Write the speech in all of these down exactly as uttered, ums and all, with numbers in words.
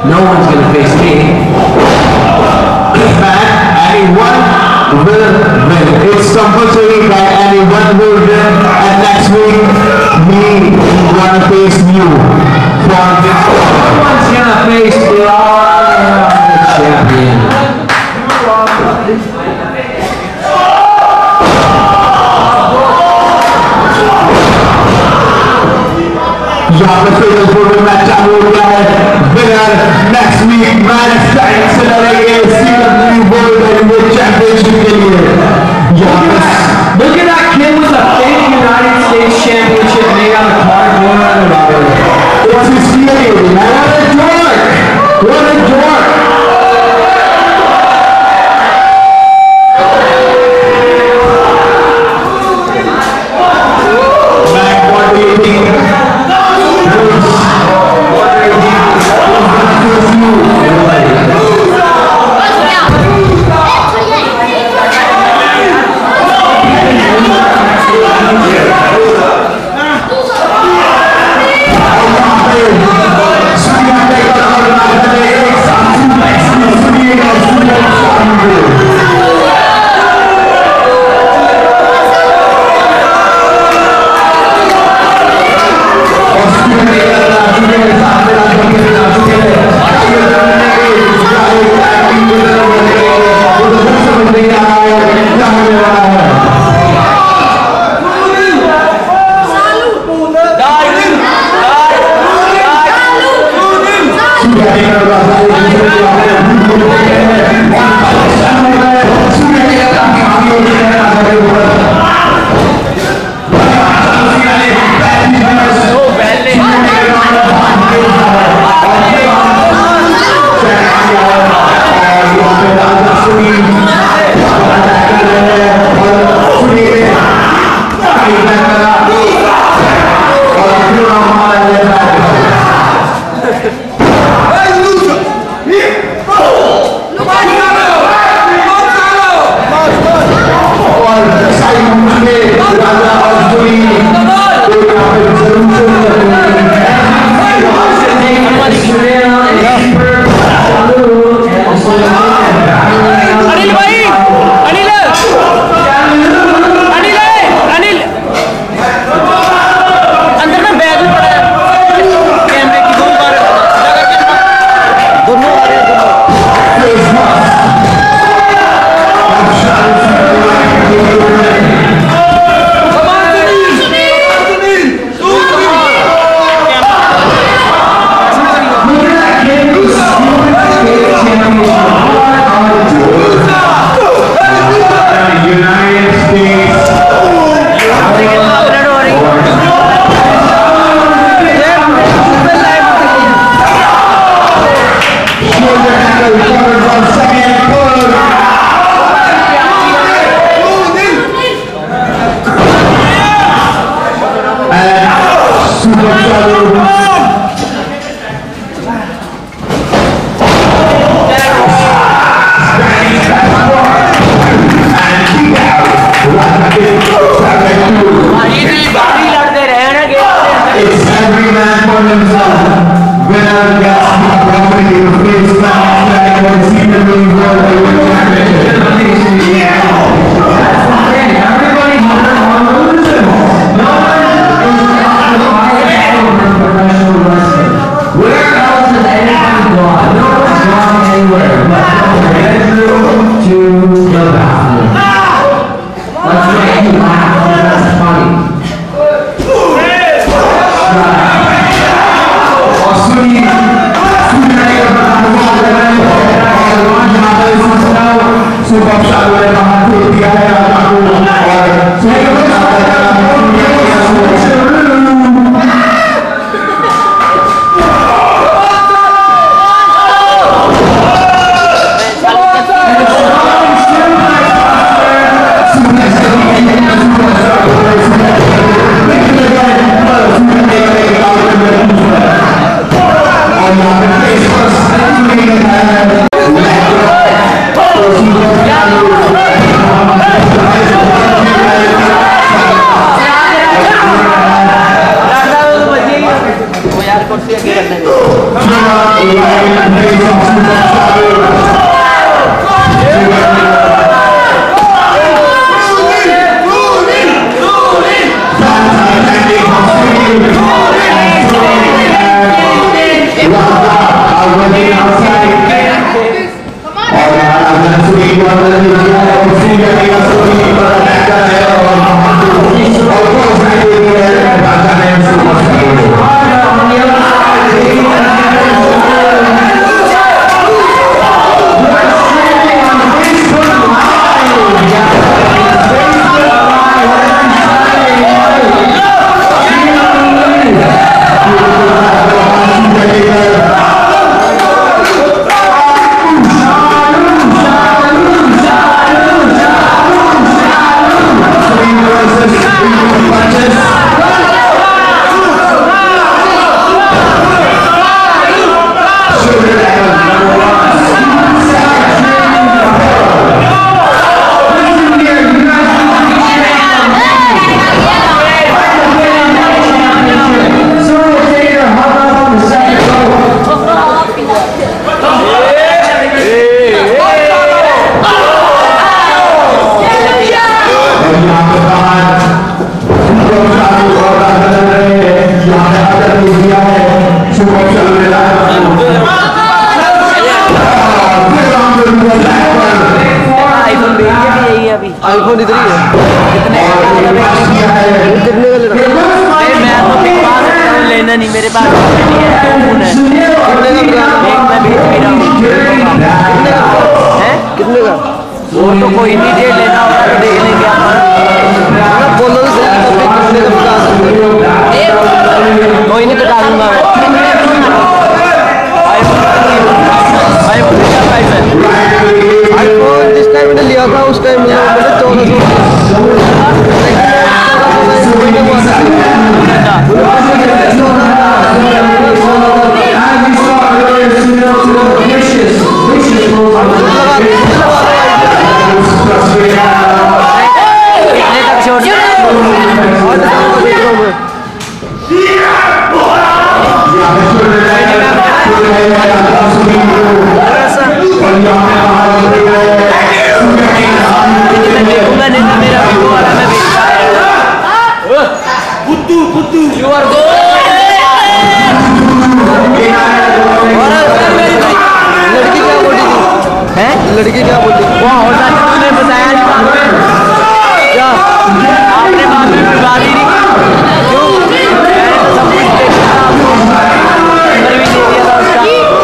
No one's gonna face me. And anyone will win. It's compulsory that anyone will win. And next week, we gonna face you. For this, everyone's gonna face the champion. यहाँ पे final four में match चालू हो गया है winner next week match time से लड़ेंगे CW world heavyweight championship के लिए यहाँ पे look at that kid with a fake United States Championship made out of cardboard and rubber. It's infuriating, man. What a dork! What a dork! Man, what do you think? Yeah. आगे करने दे। IPhone इधर ही है। कितने कितने का लेना? मैं तो बिग पास लेना नहीं, मेरे पास नहीं है, दो फोन है। कितने का? एक मैं बेच भी रहा हूँ। कितने का? वो तो कोई नहीं, डेढ़ लेना होगा तो देख लेंगे आप। बोलो तो सही, कितने का बता सकते हो? कोई नहीं बता दूंगा मैं। आईफोन क्या प्राइस है? आईफोन जिस टाइम मैंने लिया था उस टाइम मैंने चौदह सौ कितने तक छोड़ देखूंगा नहीं तो मेरा वीडियो वाला मैं बेचता है। बुद्धू बुद्धू यू आर गो। लड़की क्या बोली थी? हैं? लड़की क्या बोली? वाह होता है, तुमने बताया नहीं बाद में। क्या आपने बाद में कोई बात ही नहीं की। क्यों? मैंने तो सब कुछ देखा था आपको, नंबर भी दे दिया था उसका।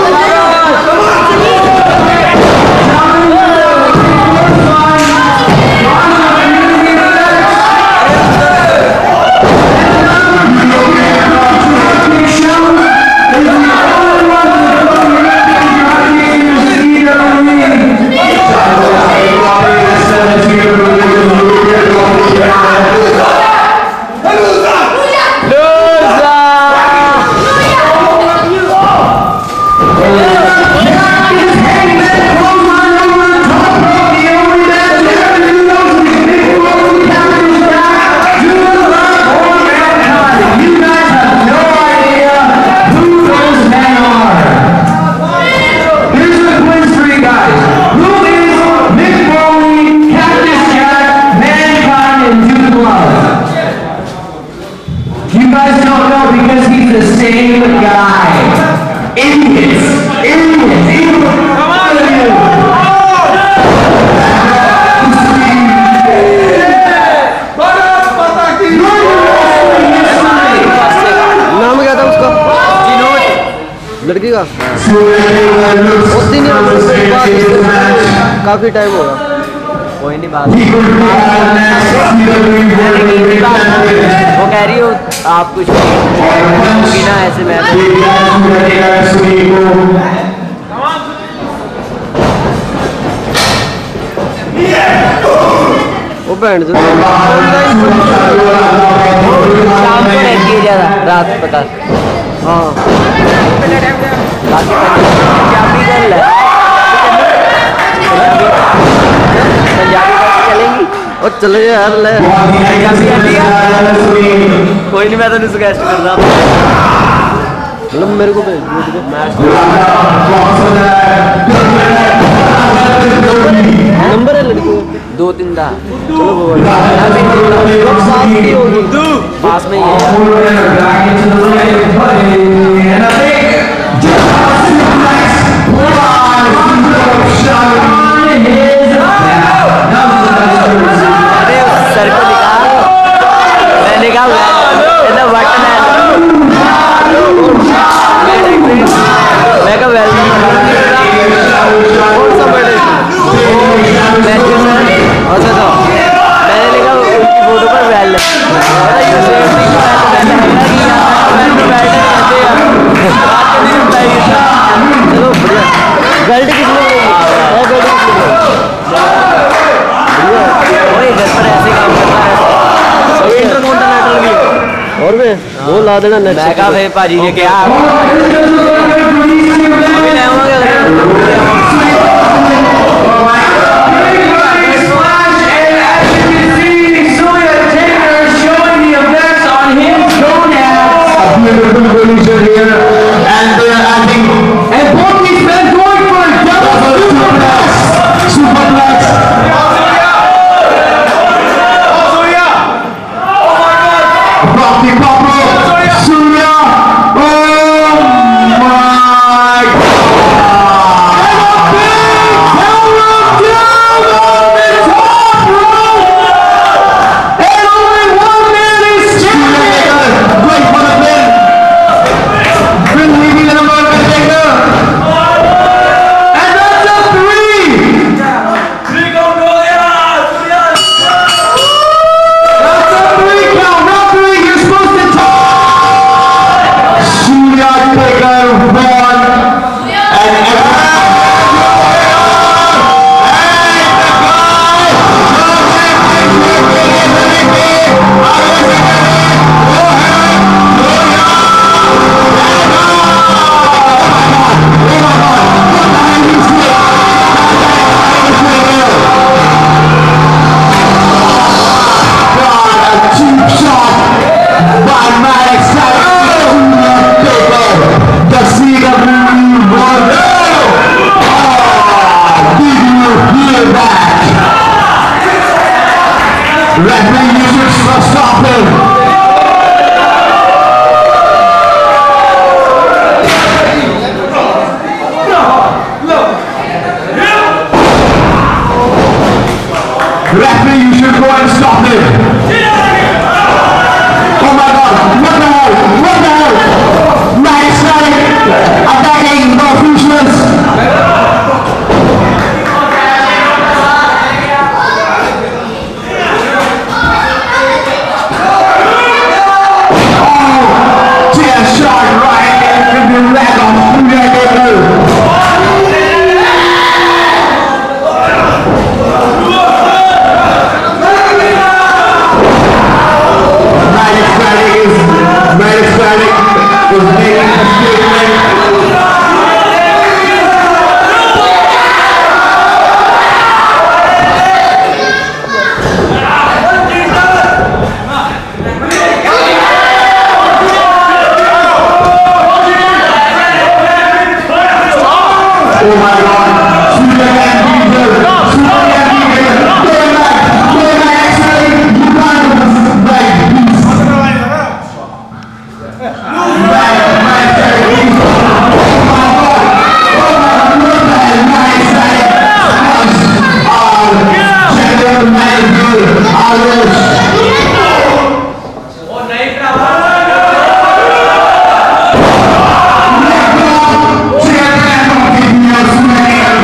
लड़की का उस दिन काफी टाइम होगा। कोई नहीं बात, वो कह रही हो आप कुछ बिना ऐसे मैं वो बैंड जो शाम को रहती है ज़्यादा, रात पता। हाँ बाकी पंजाबी गर्ल है, पंजाबी गर्ल चलेंगी और चले यार ले पंजाबी आती है। कोई नहीं, मैं तो सुगेस्ट कर रहा हूँ। मतलब मेरे को भेज नंबर है लड़की दो तीन दा चलो होगी पास में ही है अरे सर को लिखा मैंने कहा बटन है मैं कहा वेलकम कौन सा बटन अच्छा तो मैंने लिखा उनकी फोटो पर वेल चलो बढ़िया बेल्ट किसने वही घर पर ऐसे काम करता है इंटरकॉन्टिनेंटल भी और मैं वो ला देना नेक्स्ट मैं कहा भाई भाजी ने क्या अभी ले आऊंगा beautiful collision here, and they are adding, and both these men going for a double superplex, superplex. Rocky Papa, Surya, oh my God! And a big countdown on the top rope, and only one man is standing. Great for the pin. And that's a three! That's a three count, not three, you're supposed to tie! Surya Pegar won, and referee, you should stop him. Referee, you should go and stop him. Oh my God, what the hell, what the hell? Right side, attacking the officials. Oh my God! Surya and Diesel! Surya and Diesel! Go back! Go back! Actually, you can't like this. Right, right side, Diesel! Oh my God! Oh my God! Look at that! Right side! Our general manager, Arush! Chairman of the Indian Swimming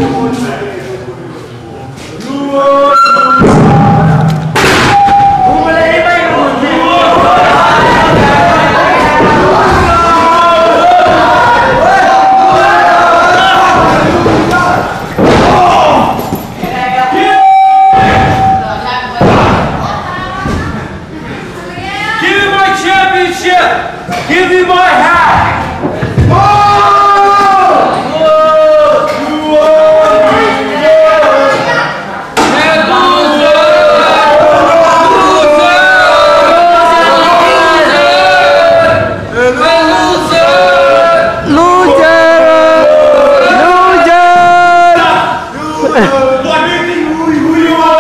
Give me my hat! Who you are?